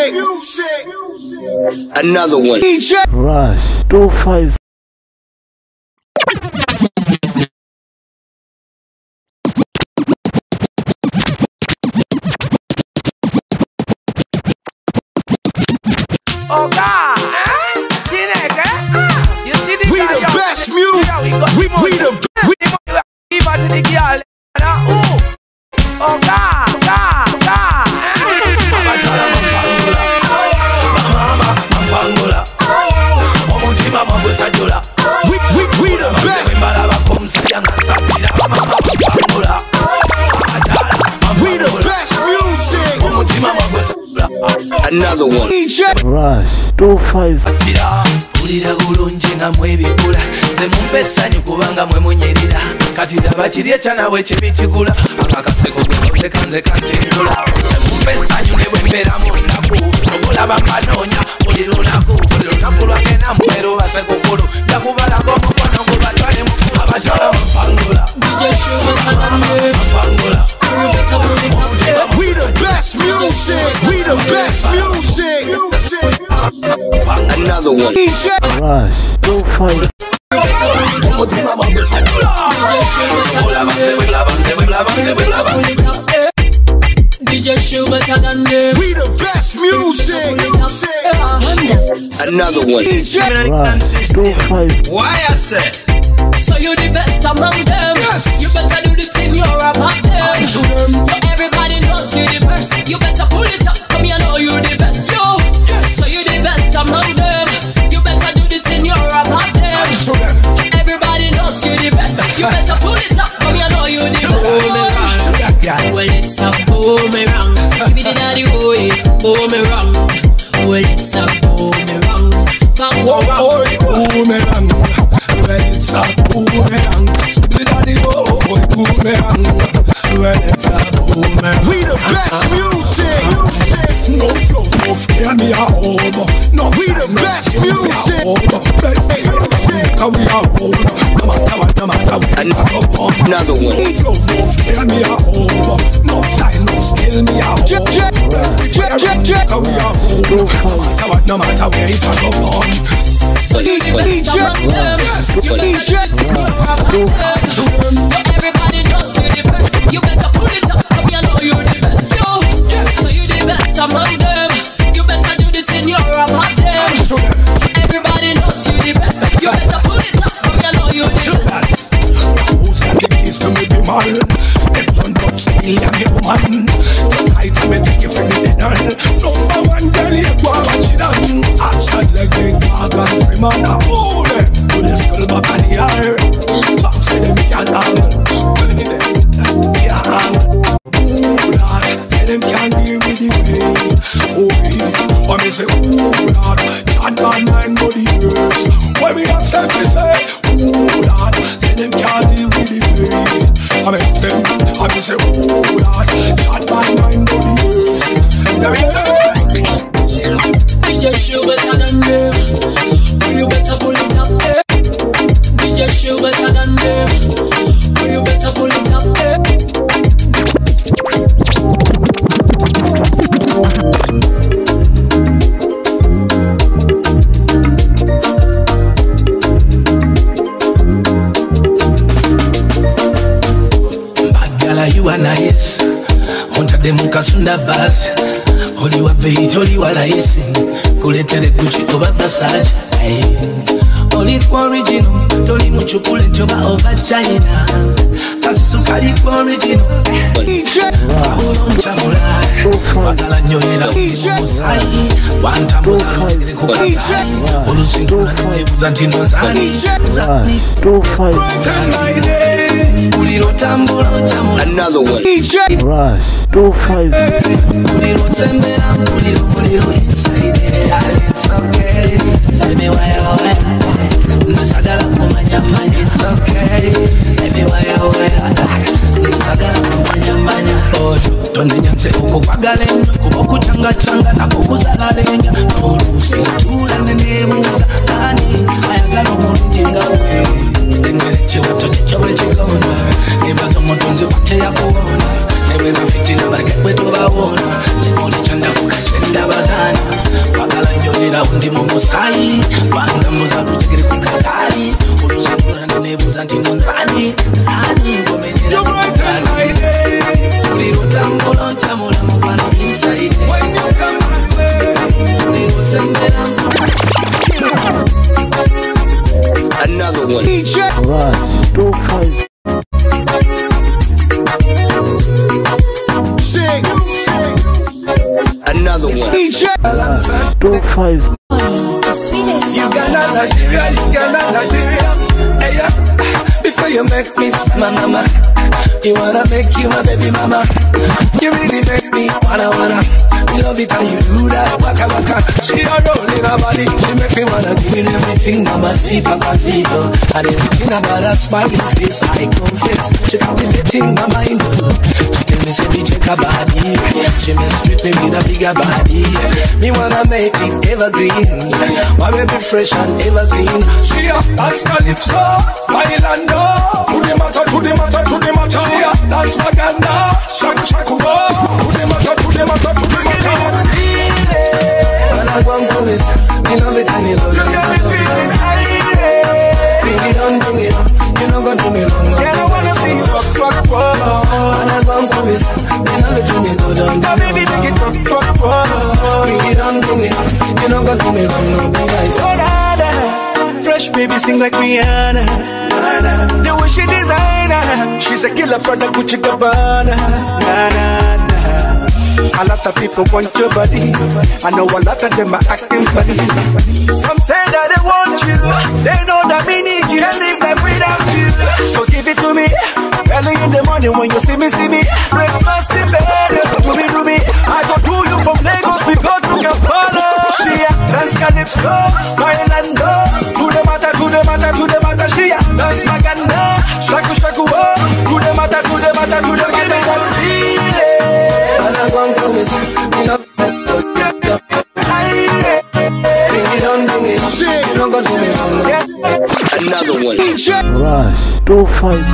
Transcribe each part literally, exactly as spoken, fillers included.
music. Another one. D J Rush two five. Oh God, you see this? We the best music. We we the we the girl. Oh God, God, God. We we we the best. We the best music. Another one. D J Rush two five. Ulira bulungi nga mwebigula ze mumbesanyu kubanga mwe munyirira kati ndaba kiri ekyanawe kyebitigula akakaseko gwe kanze kantengula ze mumbesanyu ne bwe mbeera mu nnaku obulaba mbanoonya buli lunaku buli lunaku lwagenda mumbeera obase kukulu njakubalaga omukono gubatwale mukulu abakyala mpangula mpangula. We the best music. We the best music. Another one. D J Rush two five. D J Show better than them. We the best music. Another one. D J Rush two five. Why I say? So you the best among them. Yes. You better do the thing you're about them. Yo, everybody knows you the best. You better pull it up. Come here, know you the best. Yo, yes. So you the best among them. You better do the thing you're about them. Everybody knows you the best. You better pull it up. Come here, know you the best. Well, it's a boomerang. Give me the daddy boy. Boomerang. Well, it's a boomerang. Bang, bang, bang. Boomerang. Well, it's a boomerang. Give daddy boy. Boomerang. Well, it's a boomerang. We the best music. No flow, no fear me a home. No, we the best music. Cause we are home. No matter what, no matter what. Another one. No flow, no fear me a home. No style, no skill me a home. Check, check, check, check, check. Cause we are home. No matter what, no matter where it a go on. So you the best among them. You better do the thing you're about them. Yo, everybody knows you the best. You better pull it up. Come here, know you the best. Yo, so you the best among them. You better do the thing you're about them. Everybody knows you the best. You better pull it up. Come here, know you the best. Who's got the keys to me be man? Them John Dutch still a me woman. Tonight I me take you for me dinner. Number one girl you go and watch it on. Action like big dog and free man a hold it. Pull your skull back on the air. Some say them can't handle. Yeah, ooh Lord, say them can't deal with the way. Oh yeah, I me say ooh Lord, can't man nine body years. When we have something to say, ooh Lord, say them can't deal with the way. I me say, I me say ooh Lord, can't man nine body years. Now we know. D J Show better than them. You better pull it up, eh? D J Show better than them. You better pull it up, eh? Bad girl, you are nice. Hunter them kasunda bus. Oli wa beat, oli wa laisi. Kuletere Gucci over Versace. Hey. Oli kwa original, toli muchukule njoba over China. Kasusu kali kwa original. D J Paulo nchamula. Watala nyoyela umusai. Wantambuza ngere kukakai. Olusintu na nwebuza ntino zani. Rush two five. Uliro tambula nchamula. Another one. D J Rush two five. Uliro sembera, uliro uliro inside. It's okay. Let me wire wire. Nisagala kumanya manya. It's okay. Let me wire wire. Nisagala kumanya manya. Oh, tonde nyanse uko kwagale. Kuboku changa changa na kukuzala lenya. Olusi tula nene muza zani. Ayagala mulunginga we. Ngere chiwato chichowe chikona. Nebazo motonzi wate ya kuona. Newe mafiti na barike wetu bawona. Chimoli chanda kukasenda bazani. undi mumusai Wanda mbuza rutegere kukakari Ulusenura nenebuza ntinonzani Zani ngomenjera kukakari Uliruta mbolo nchamula mkwano inside When you come my way Ulirusembera Another one. D J Rush two five. Sing. Another one. D J two five. Uganda, Nigeria, Uganda, Nigeria. Hey, yeah. Before you make me my mama, you wanna make you my baby mama. You really make me wanna wanna. You love it how you do that, waka waka. She a rolling her body, she make me wanna give it everything, mama, see, papacito. And everything about her smiling face, I confess. She captivating my mind. She tell me say me check her body, she may strip me with a bigger body. Me wanna make it evergreen, my baby fresh and evergreen. She a dance calypso, bailando. To the matter, to the matter, to the matter. She a dance maganda, shaku shaku go. To the matter, to the matter, to the matter. When I want to miss, you know it and you know. You got me feeling high. Bring it on, bring it on. You know gonna do me wrong. Yeah, I wanna see you rock, rock, rock. When I want to miss, you know it and you go down. Yeah, baby, make it rock, rock, rock. Bring it on, bring it on. You know gonna do me wrong. No, be like oh, nada. Fresh baby sing like Rihanna. The way she designer, she's a killer product, Gucci Gabbana. Na na na. A lot of people want your body. I know a lot of them are acting funny. Some say that they want you, they know that we need you. Can't live life without you. So give it to me. Early in the morning when you see me, see me. Breakfast in bed, do me, do me. I go do you from Lagos, we go to Kampala. She a dance calypso, bailando. To the matter, to the matter, to the matter. She a dance maganda, shaku shaku oh. To the matter, to the matter, to the matter. That's feeling. And I want to miss you know. Bring it on, bring it on. You know gonna do me wrong. Another one. Rush two five.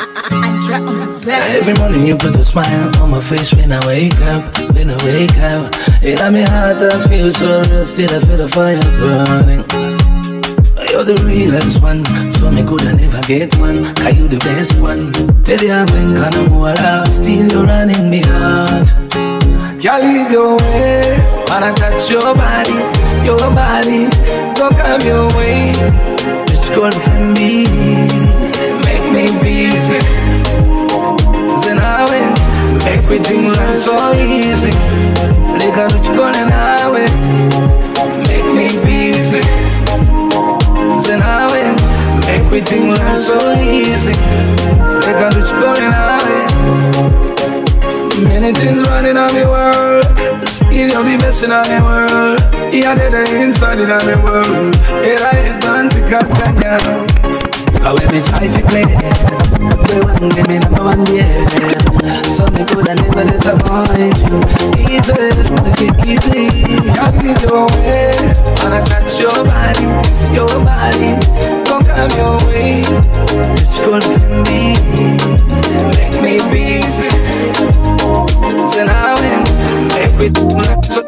Every morning you put a smile on my face when I wake up, when I wake up. It on me heart I feel so real, still I feel the fire burning. You're the realest one, so me could I never get one. Cause you the best one. Tell you I've been kinda more out, still you're running me heart. Can't leave your way, wanna touch your body, your body. Don't come your way, just go for me, make me busy. Then I win, make everything run so easy. Like a rich girl and I win, make me busy. Then I win, make everything run so easy. Like a rich girl and I win. Many things running on the world, still you're the best in the world. Yeah, they're the inside of the world. Yeah, I advance the cat. I will be try to play. We want give me number one, yeah. Something good and never disappoint you. Easy, make it easy. I'll give your way. Wanna touch your body, your body. Don't come your way. Just go for me, make me busy. Then I win, make me do so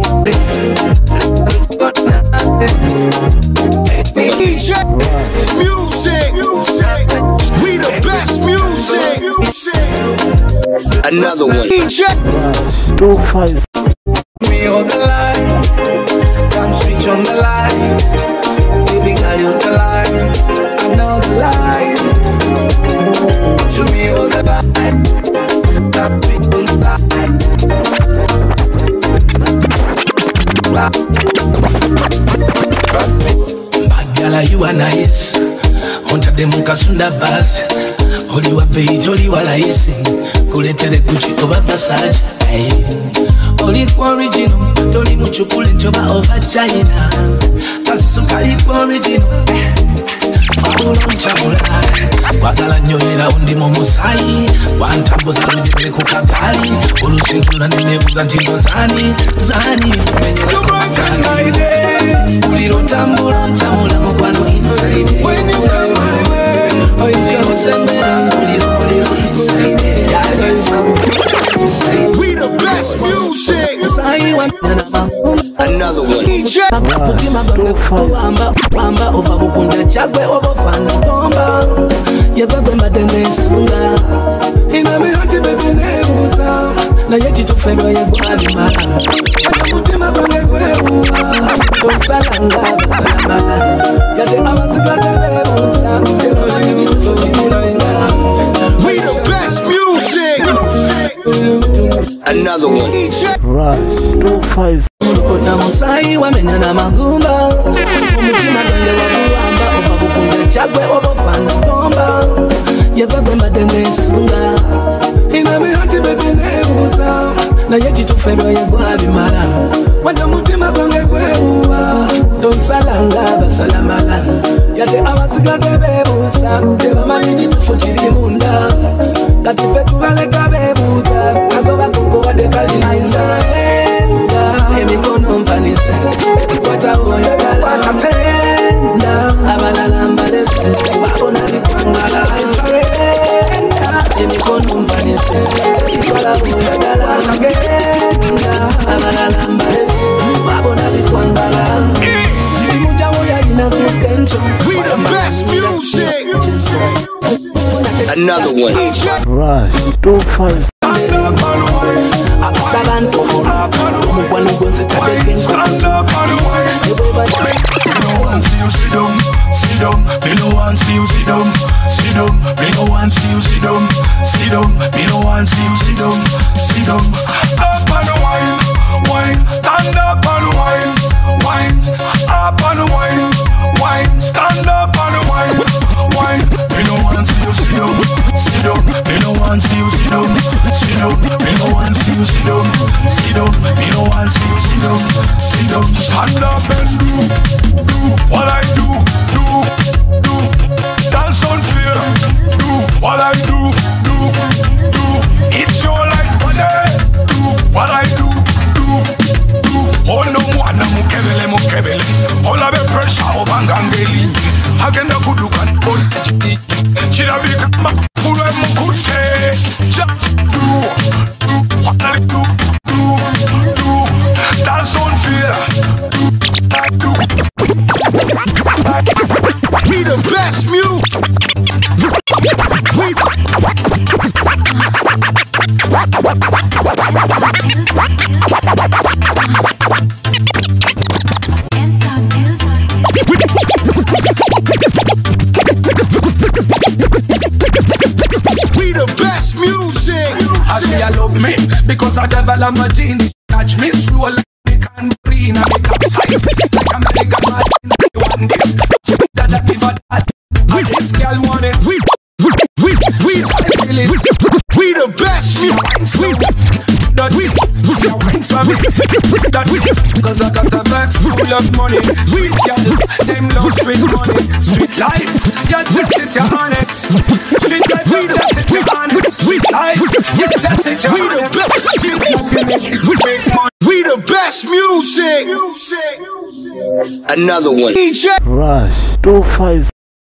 make me D J music. We the best music. Another one. D J two five. me on the line, come switch on the line. Baby girl, you're the line, I know the line. To me on the line, come switch on the line. Bad girl, you are nice. Hunter them ukasunda basi. Oli wa beige, oli wa laisi. Kuletere Gucci over Versace. Hey. Oli kwa original, toli muchukule nchoba over China. Kasusu kali kwa original. Mabulo nchabula. Wakala nyoyera undi momusai. Wantambo za rujibele kukagali. Ulu sintura ninebu za ntindo zani. Zani kumenyera kukagali. Uliro tambulo nchamula mkwano inside. When you come my way, oh you know sembera. Uliro uliro inside. Yeah, inside. We the best music. Another Another one. Mutima bange kuwamba Wamba ova bukunda chakwe obofana gomba Yegwe mbade nesunga Ina mi hati bebe nebuza Na yechi tufendo yegwa bimara Mutima bange kuwamba Tonsalanga basalamana Yade awanzika tebebuza Yema yechi tufendo yegwa We the best music. Another one. Rush two five. Kota musai wamenya na magumba Umutima gange wabuwamba Ova bukunde chakwe obofana gomba Yegwe mbade nesunga Ina mi hati bebe nebuza Na yechi tufendo yegwa bimara Wanda mutima gange kwewa Tonsalanga basalamala Yade awaziga tebebuza Yeba maniji tufutiri munda Katife tuvale kabebuza Agoba kuko wade kaliniza Emikono mpanise Wata uoya gala Watatenda Abalala mbalese Wabona bikwangala Surrender Emikono mpanise Wala uoya gala Watatenda Abalala mbalese Wabona bikwangala Imuja uoya ina kutento We the best music. Another one. Rush two five. Sabantu Umukwano gonze tabeke Stand up on the wine. Me no want see you sit down, sit down. Me no want see you sit down, sit down. Me no want see you sit down, sit down. Me no want see you sit down, sit down. Up on the wine, wine. Stand up on the wine, wine. Up on the wine, wine. Stand up on the wine, wine. Me no want see you sit down, sit down. Me no want see you sit down, sit down. Me no want see you sit down, sit down. Me no want see you sit down, sit down. Stand up and do, do what I do, do, do. Dance on fear, do what I do, do, do. It's your life, buddy. Do what I do, do, do. Oh no, mwana mukebele, mukebele. All of the pressure obangangeli. Agenda kudukan onchi. Chira bika mure mukute. Just do, do what I do, do, do. Dance on fear, do I do. We the best music. We We the best music. I say I love me because I develop my genius. Catch me slow like me can breathe. I make up size like I'm like a machine. You want this? That I give a that. And this girl want it. We we we we Feel it. we the best music. That we she a wine for me. That we cause I got a bag full of money. Sweet girls, them love sweet money. Sweet life, you just sit you on it. Sweet life, you just sit you on it. Sweet life, you just sit you on it. Sweet life, we make money. We the best music. Another one. Rush two five.